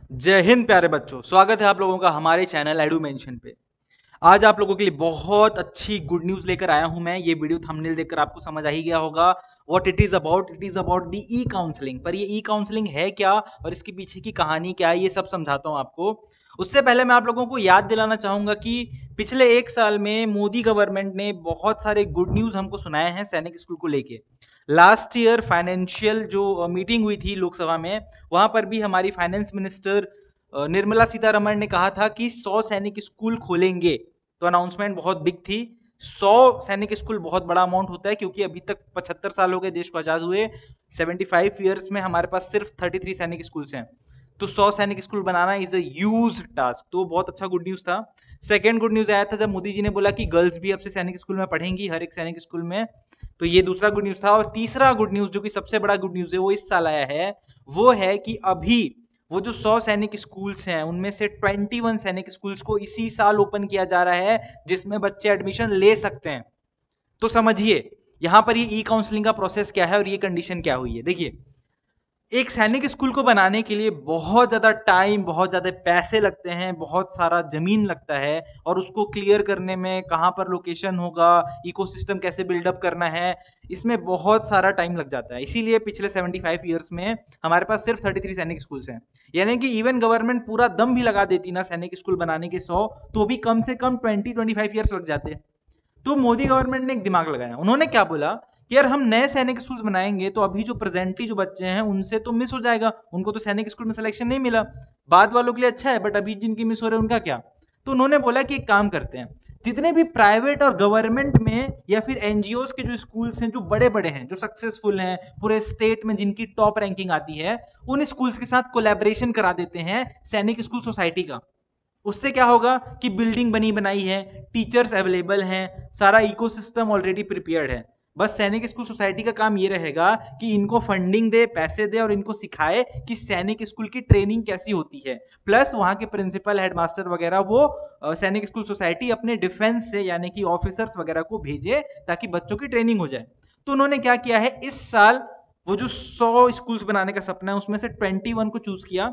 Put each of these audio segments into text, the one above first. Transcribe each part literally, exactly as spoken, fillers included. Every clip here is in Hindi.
जय हिंद प्यारे बच्चों, स्वागत है आप लोगों का हमारे चैनल एडू मेंशन पे। आज आप लोगों के लिए बहुत अच्छी गुड न्यूज लेकर आया हूं मैं। ये वीडियो थंबनेल देखकर आपको समझ आ ही गया होगा what it is about. It is about the E counselling. पर ये ई काउंसलिंग है क्या और इसके पीछे की कहानी क्या है, ये सब समझाता हूं आपको। उससे पहले मैं आप लोगों को याद दिलाना चाहूंगा कि पिछले एक साल में मोदी गवर्नमेंट ने बहुत सारे गुड न्यूज हमको सुनाए हैं सैनिक स्कूल को लेके। लास्ट ईयर फाइनेंशियल जो मीटिंग हुई थी लोकसभा में, वहां पर भी हमारी फाइनेंस मिनिस्टर निर्मला सीतारमण ने कहा था कि सौ सैनिक स्कूल खोलेंगे। तो अनाउंसमेंट बहुत बिग थी। सौ सैनिक स्कूल बहुत बड़ा अमाउंट होता है, क्योंकि अभी तक पचहत्तर साल हो गए देश को आजाद हुए। पचहत्तर इयर्स में हमारे पास सिर्फ तैंतीस सैनिक स्कूल्स हैं। तो सौ सैनिक स्कूल बनाना इज अ ह्यूज टास्क। तो बहुत अच्छा गुड न्यूज था। सेकंड गुड न्यूज आया था जब मोदी जी ने बोला कि गर्ल्स भी अब से सैनिक स्कूल में पढ़ेंगी, हर एक सैनिक स्कूल में। तो ये दूसरा गुड न्यूज था। और तीसरा गुड न्यूज, जो कि सबसे बड़ा गुड न्यूज है, वो इस साल आया है। वो है कि अभी वो जो सौ सैनिक स्कूल्स हैं, उनमें से इक्कीस सैनिक स्कूल्स को इसी साल ओपन किया जा रहा है, जिसमें बच्चे एडमिशन ले सकते हैं। तो समझिए यहां पर ये ई काउंसलिंग का प्रोसेस क्या है और ये कंडीशन क्या हुई है। देखिए, एक सैनिक स्कूल को बनाने के लिए बहुत ज्यादा टाइम, बहुत ज्यादा पैसे लगते हैं, बहुत सारा जमीन लगता है, और उसको क्लियर करने में कहां पर लोकेशन होगा, इकोसिस्टम कैसे बिल्डअप करना है, इसमें बहुत सारा टाइम लग जाता है। इसीलिए पिछले पचहत्तर इयर्स में हमारे पास सिर्फ तैंतीस सैनिक स्कूल्स हैं। यानी कि इवन गवर्नमेंट पूरा दम भी लगा देती ना सैनिक स्कूल बनाने के सौ, तो भी कम से कम बीस पच्चीस इयर्स लग जाते। तो मोदी गवर्नमेंट ने एक दिमाग लगाया। उन्होंने क्या बोला कि यार हम नए सैनिक स्कूल बनाएंगे तो अभी जो प्रेजेंटली जो बच्चे हैं उनसे तो मिस हो जाएगा, उनको तो सैनिक स्कूल में सिलेक्शन नहीं मिला। बाद वालों के लिए अच्छा है, बट अभी जिनकी मिस हो रहे हैं उनका क्या। तो उन्होंने बोला कि एक काम करते हैं, जितने भी प्राइवेट और गवर्नमेंट में या फिर एनजीओ के जो स्कूल्स हैं, जो बड़े बड़े हैं, जो सक्सेसफुल हैं पूरे स्टेट में, जिनकी टॉप रैंकिंग आती है, उन स्कूल्स के साथ कोलैबोरेशन करा देते हैं सैनिक स्कूल सोसाइटी का। उससे क्या होगा कि बिल्डिंग बनी बनाई है, टीचर्स अवेलेबल हैं, सारा इकोसिस्टम ऑलरेडी प्रिपेयर्ड है। बस सैनिक स्कूल सोसाइटी का काम ये रहेगा कि इनको फंडिंग दे, पैसे दे, और इनको सिखाए कि सैनिक स्कूल की ट्रेनिंग कैसी होती है। प्लस वहां के प्रिंसिपल, हेडमास्टर वगैरह वो सैनिक स्कूल सोसाइटी अपने डिफेंस से यानी कि ऑफिसर्स वगैरह को भेजे, ताकि बच्चों की ट्रेनिंग हो जाए। तो उन्होंने क्या किया है, इस साल वो जो सौ स्कूल्स बनाने का सपना है, उसमें से इक्कीस को चूज किया।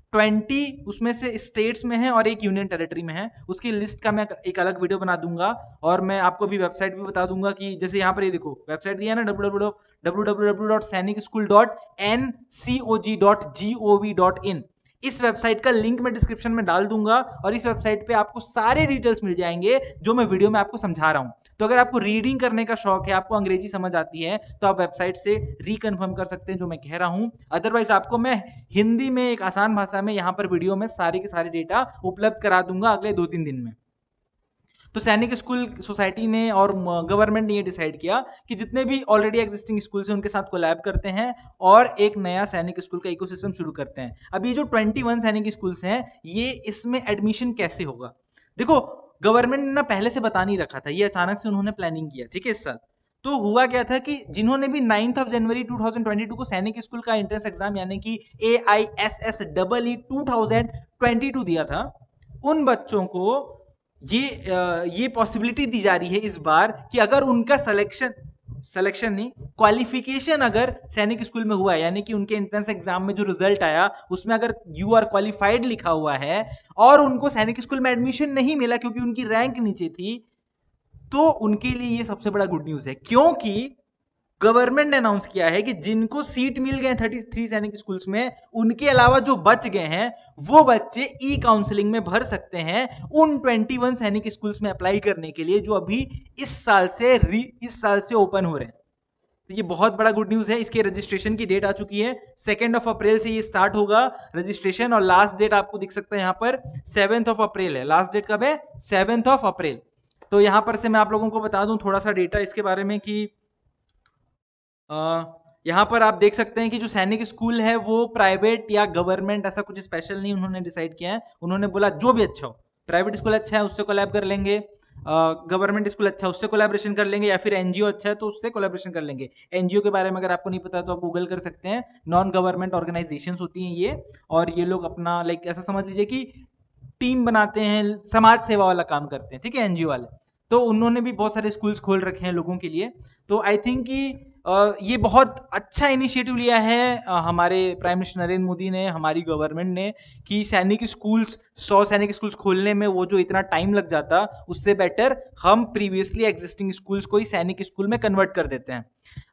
बीस उसमें से स्टेट्स में है और एक यूनियन टेरिटरी में है। उसकी लिस्ट का मैं एक अलग वीडियो बना दूंगा, और मैं आपको भी वेबसाइट भी बता दूंगा कि जैसे यहाँ पर ये देखो वेबसाइट दिया है ना, W W W dot Sainik school dot N C O G dot G O V dot in. इस वेबसाइट का लिंक मैं डिस्क्रिप्शन में डाल दूंगा, और इस वेबसाइट पे आपको सारे डिटेल्स मिल जाएंगे जो मैं वीडियो में आपको समझा रहा हूं। तो अगर आपको रीडिंग करने का शौक है, आपको अंग्रेजी समझ आती है, तो आप वेबसाइट से रिकन्फर्म कर सकते हैं जो मैं कह रहा हूं। अदरवाइज आपको मैं हिंदी में एक आसान भाषा में यहाँ पर वीडियो में सारे के सारे डेटा उपलब्ध करा दूंगा अगले दो तीन दिन में। तो सैनिक स्कूल सोसाइटी ने और गवर्नमेंट ने ये डिसाइड किया कि जितने भी ऑलरेडी एग्जिस्टिंग स्कूल्स हैं उनके साथ कोलैब करते हैं और एक नया सैनिक स्कूल का इकोसिस्टम शुरू करते हैं। अभी जो इक्कीस सैनिक स्कूल्स हैं, ये इसमें एडमिशन कैसे होगा। देखो, गवर्नमेंट ने ना पहले से बता नहीं रखा था, ये अचानक से उन्होंने प्लानिंग किया, ठीक है। इस साल तो हुआ क्या था कि जिन्होंने भी नाइन्थ ऑफ जनवरी दो हज़ार बाईस को सैनिक स्कूल का एंट्रेंस एग्जाम यानी कि A I S S double E दो हज़ार बाईस दिया था, उन बच्चों को ये ये पॉसिबिलिटी दी जा रही है इस बार कि अगर उनका सिलेक्शन सिलेक्शन नहीं क्वालिफिकेशन अगर सैनिक स्कूल में हुआ है, यानी कि उनके एंट्रेंस एग्जाम में जो रिजल्ट आया उसमें अगर यू आर क्वालिफाइड लिखा हुआ है और उनको सैनिक स्कूल में एडमिशन नहीं मिला क्योंकि उनकी रैंक नीचे थी, तो उनके लिए ये सबसे बड़ा गुड न्यूज है। क्योंकि गवर्नमेंट ने अनाउंस किया है कि जिनको सीट मिल गए तैंतीस सैनिक स्कूल्स में, उनके अलावा जो बच गए हैं वो बच्चे ई काउंसलिंग में भर सकते हैं उन इक्कीस सैनिक स्कूल्स में अप्लाई करने के लिए, जो अभी इस साल से इस साल से ओपन हो रहे हैं। तो ये बहुत बड़ा गुड न्यूज है। इसके रजिस्ट्रेशन की डेट आ चुकी है, सेकेंड ऑफ अप्रैल से ये स्टार्ट होगा रजिस्ट्रेशन, और लास्ट डेट आपको दिख सकता है यहाँ पर सेवेंथ ऑफ अप्रैल है। लास्ट डेट कब है? Seventh of April. तो यहां पर से मैं आप लोगों को बता दूं थोड़ा सा डेटा इसके बारे में कि यहाँ पर आप देख सकते हैं कि जो सैनिक स्कूल है वो प्राइवेट या गवर्नमेंट ऐसा कुछ स्पेशल नहीं उन्होंने डिसाइड किया है। उन्होंने बोला जो भी अच्छा हो, प्राइवेट स्कूल अच्छा है उससे कोलैब कर लेंगे, गवर्नमेंट स्कूल अच्छा है उससे कोलैबोरेशन कर लेंगे, या फिर एनजीओ अच्छा है तो उससे कोलैबोरेशन कर लेंगे। एनजीओ के बारे में अगर आपको नहीं पता तो आप गूगल कर सकते हैं, नॉन गवर्नमेंट ऑर्गेनाइजेशंस होती हैं ये, और ये लोग अपना लाइक ऐसा समझ लीजिए कि टीम बनाते हैं, समाज सेवा वाला काम करते हैं, ठीक है, एनजीओ वाले। तो उन्होंने भी बहुत सारे स्कूल्स खोल रखे हैं लोगों के लिए। तो आई थिंक कि ये बहुत अच्छा इनिशिएटिव लिया है हमारे प्राइम मिनिस्टर नरेंद्र मोदी ने, हमारी गवर्नमेंट ने, कि सैनिक स्कूल्स, सौ सैनिक स्कूल्स खोलने में वो जो इतना टाइम लग जाता उससे बेटर हम प्रीवियसली एग्जिस्टिंग स्कूल्स को ही सैनिक स्कूल में कन्वर्ट कर देते हैं।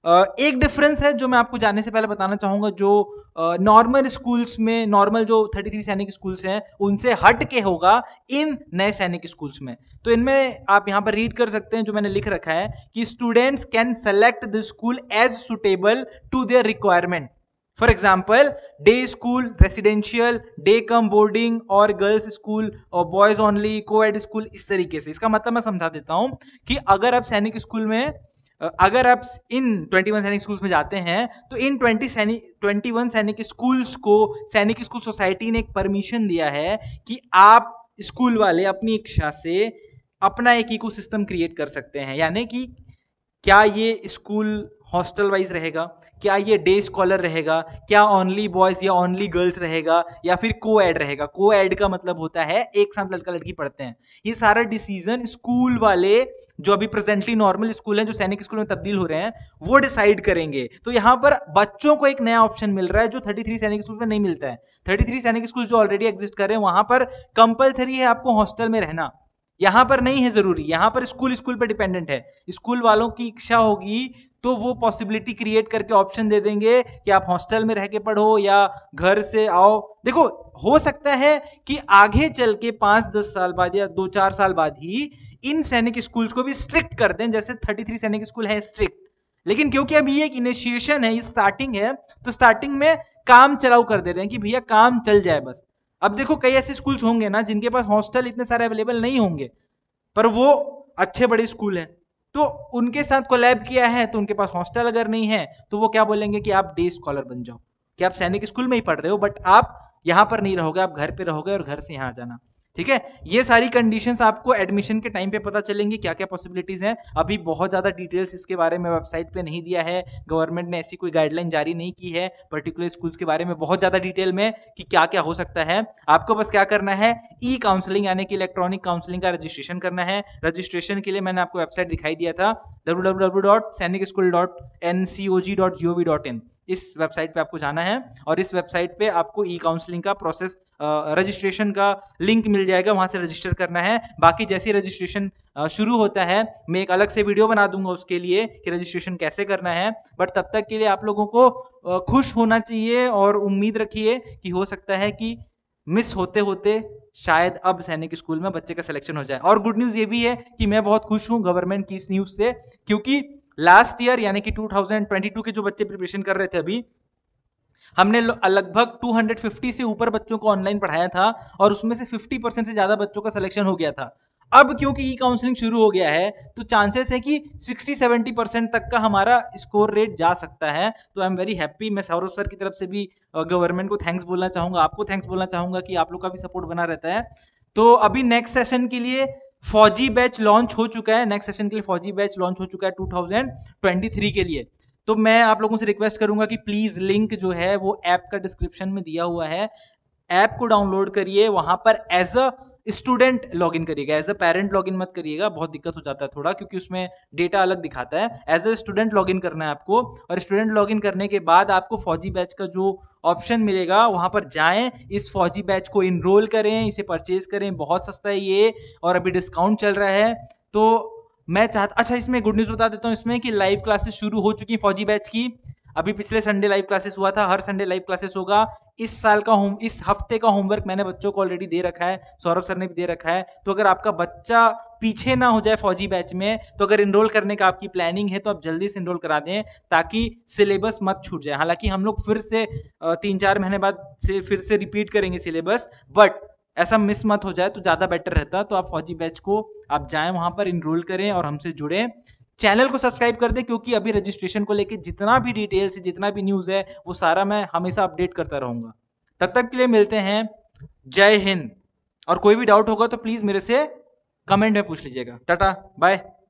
एक डिफरेंस है जो मैं आपको जानने से पहले बताना चाहूंगा, जो नॉर्मल स्कूल्स में, नॉर्मल जो तैंतीस सैनिक स्कूल्स हैं उनसे हट के होगा इन नए सैनिक स्कूल्स में। तो इनमें आप यहां पर रीड कर सकते हैं जो मैंने लिख रखा है कि students can select the school as suitable to their requirement. For example day school, residential, day cum boarding और गर्ल्स स्कूल और बॉयज ओनली, कोएड स्कूल, इस तरीके से। इसका मतलब मैं समझा देता हूं कि अगर आप सैनिक स्कूल में, अगर आप इन इक्कीस सैनिक स्कूल्स में जाते हैं तो इन बीस सैनिक इक्कीस सैनिक स्कूल्स को सैनिक स्कूल सोसाइटी ने एक परमिशन दिया है कि आप स्कूल वाले अपनी इच्छा से अपना एक इकोसिस्टम क्रिएट कर सकते हैं। यानी कि क्या ये स्कूल हॉस्टल वाइज रहेगा, क्या ये डे स्कॉलर रहेगा, क्या ओनली बॉयज या ओनली गर्ल्स रहेगा, या फिर को एड रहेगा। को एड का मतलब होता है एक साथ लड़का लड़की पढ़ते हैं। ये सारा डिसीजन स्कूल वाले जो अभी प्रेजेंटली नॉर्मल स्कूल हैं जो सैनिक स्कूल में तब्दील हो रहे हैं वो डिसाइड करेंगे। तो यहां पर बच्चों को एक नया ऑप्शन मिल रहा है जो तैंतीस सैनिक स्कूल में नहीं मिलता है। तैंतीस सैनिक स्कूल जो ऑलरेडी एग्जिस्ट कर रहे हैं वहां पर कंपलसरी है आपको हॉस्टल में रहना, यहां पर नहीं है जरूरी। यहां पर स्कूल स्कूल पर डिपेंडेंट है। स्कूल वालों की इच्छा होगी तो वो पॉसिबिलिटी क्रिएट करके ऑप्शन दे देंगे कि आप हॉस्टल में रह के पढ़ो या घर से आओ। देखो, हो सकता है कि आगे चल के पांच दस साल बाद या दो चार साल बाद ही इन सैनिक स्कूल्स को भी स्ट्रिक्ट कर दें, जैसे तैंतीस सैनिक स्कूल है स्ट्रिक्ट। लेकिन क्योंकि अभी ये एक इनिशिएशन है, ये स्टार्टिंग है, तो स्टार्टिंग में काम चलाओ कर दे रहे हैं कि भैया काम चल जाए बस। अब देखो, कई ऐसे स्कूल्स होंगे ना जिनके पास हॉस्टल इतने सारे अवेलेबल नहीं होंगे, पर वो अच्छे बड़े स्कूल हैं, तो उनके साथ कोलैब किया है, तो उनके पास हॉस्टल अगर नहीं है तो वो क्या बोलेंगे कि आप डे स्कॉलर बन जाओ, कि आप सैनिक स्कूल में ही पढ़ रहे हो बट आप यहां पर नहीं रहोगे, आप घर पे रहोगे और घर से यहां आ जाना। ठीक है, ये सारी कंडीशंस आपको एडमिशन के टाइम पे पता चलेंगी, क्या क्या पॉसिबिलिटीज हैं। अभी बहुत ज्यादा डिटेल्स इसके बारे में वेबसाइट पे नहीं दिया है, गवर्नमेंट ने ऐसी कोई गाइडलाइन जारी नहीं की है पर्टिकुलर स्कूल्स के बारे में बहुत ज्यादा डिटेल में कि क्या क्या हो सकता है। आपको बस क्या करना है, ई काउंसलिंग यानी कि इलेक्ट्रॉनिक काउंसलिंग का रजिस्ट्रेशन करना है। रजिस्ट्रेशन के लिए मैंने आपको वेबसाइट दिखाई दिया था W W W dot Sainik school dot N C O G dot G O V dot in. इस वेबसाइट पे आपको जाना है और इस वेबसाइट पे आपको ई काउंसलिंग का प्रोसेस, रजिस्ट्रेशन का लिंक मिल जाएगा, वहां से रजिस्टर करना है। बाकी जैसे रजिस्ट्रेशन शुरू होता है मैं एक अलग से वीडियो बना दूंगा उसके लिए कि रजिस्ट्रेशन कैसे करना है। बट तब तक के लिए आप लोगों को खुश होना चाहिए और उम्मीद रखिए कि हो सकता है कि मिस होते होते शायद अब सैनिक स्कूल में बच्चे का सिलेक्शन हो जाए। और गुड न्यूज ये भी है कि मैं बहुत खुश हूं गवर्नमेंट की इस न्यूज से, क्योंकि लास्ट ईयर यानी कि दो हज़ार बाईस के जो बच्चे प्रिपरेशन कर रहे थे, अभी हमने लगभग दो सौ पचास से ऊपर बच्चों को ऑनलाइन पढ़ाया था और उसमें से पचास परसेंट से ज्यादा बच्चों का सिलेक्शन हो गया था। अब क्योंकि ई काउंसलिंग शुरू हो गया है तो चांसेस है कि साठ सत्तर परसेंट तक का हमारा स्कोर रेट जा सकता है। तो आई एम वेरी हैप्पी। मैं सौरभ सर की तरफ से भी गवर्नमेंट को थैंक्स बोलना चाहूंगा, आपको थैंक्स बोलना चाहूंगा कि आप लोग का भी सपोर्ट बना रहता है। तो अभी नेक्स्ट सेशन के लिए फौजी बैच लॉन्च हो चुका है, नेक्स्ट सेशन के लिए फौजी बैच लॉन्च हो चुका है दो हज़ार तेईस के लिए। तो मैं आप लोगों से रिक्वेस्ट करूंगा कि प्लीज लिंक जो है वो ऐप का डिस्क्रिप्शन में दिया हुआ है, ऐप को डाउनलोड करिए, वहां पर एज अ स्टूडेंट लॉगिन करिएगा, एज अ पेरेंट लॉगिन मत करिएगा, बहुत दिक्कत हो जाता है थोड़ा क्योंकि उसमें डेटा अलग दिखाता है। एज अ स्टूडेंट लॉगिन करना है आपको और स्टूडेंट लॉगिन करने के बाद आपको फौजी बैच का जो ऑप्शन मिलेगा वहां पर जाएं, इस फौजी बैच को इनरोल करें, इसे परचेज करें, बहुत सस्ता है ये और अभी डिस्काउंट चल रहा है। तो मैं चाहता, अच्छा इसमें गुड न्यूज बता देता हूं इसमें कि लाइव क्लासेस शुरू हो चुकी फौजी बैच की। अभी पिछले संडे लाइव क्लासेस हुआ था, हर संडे लाइव क्लासेस होगा। इस साल का होम इस हफ्ते का होमवर्क मैंने बच्चों को ऑलरेडी दे रखा है, सौरभ सर ने भी दे रखा है। तो अगर आपका बच्चा पीछे ना हो जाए फौजी बैच में, तो अगर इनरोल करने का आपकी प्लानिंग है तो आप जल्दी से इनरोल करा दें ताकि सिलेबस मत छूट जाए। हालांकि हम लोग फिर से तीन चार महीने बाद से फिर से रिपीट करेंगे सिलेबस, बट ऐसा मिस मत हो जाए तो ज्यादा बेटर रहता। तो आप फौजी बैच को आप जाएं, वहां पर इनरोल करें और हमसे जुड़े। चैनल को सब्सक्राइब कर दें क्योंकि अभी रजिस्ट्रेशन को लेके जितना भी डिटेल्स है, जितना भी न्यूज है वो सारा मैं हमेशा अपडेट करता रहूंगा। तब तक के लिए मिलते हैं, जय हिंद। और कोई भी डाउट होगा तो प्लीज मेरे से कमेंट में पूछ लीजिएगा। Tata bye.